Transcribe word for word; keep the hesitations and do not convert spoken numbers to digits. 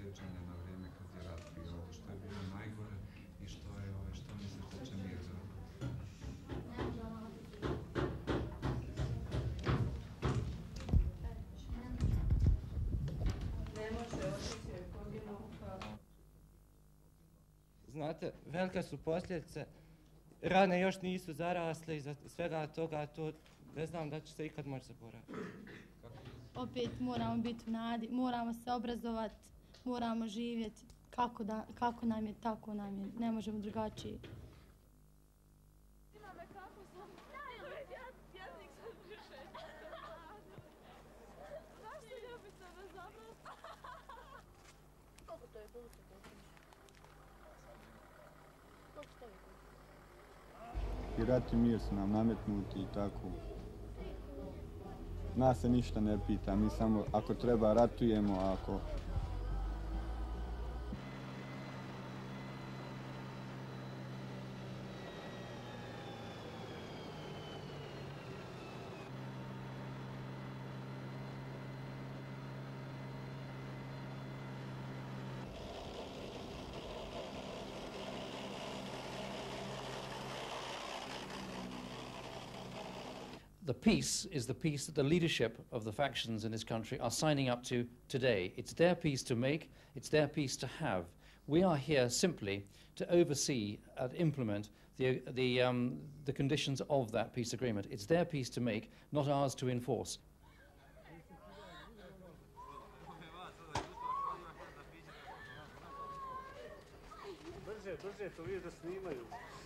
liječenja na vrijeme kad je rat bio, što je bilo najgore i što je, što mislite da će mir zapravo? Znate, velike su posljedice, rane još nisu zarasle i za svega toga to ne znam da će se ikad moći zaboraviti. Opet moramo biti u nadi, moramo se obrazovati, moramo živjeti kako, da, kako nam je, tako nam je, ne možemo drugačije. I rat i mir su nam nametnuti i tako. Nas se ništa ne pita, mi samo ako treba ratujemo, a ako... The peace is the peace that the leadership of the factions in this country are signing up to today. It's their peace to make, it's their peace to have. We are here simply to oversee and implement the, the, um, the conditions of that peace agreement. It's their peace to make, not ours to enforce. Brže, brže, to vidiš da snimaju.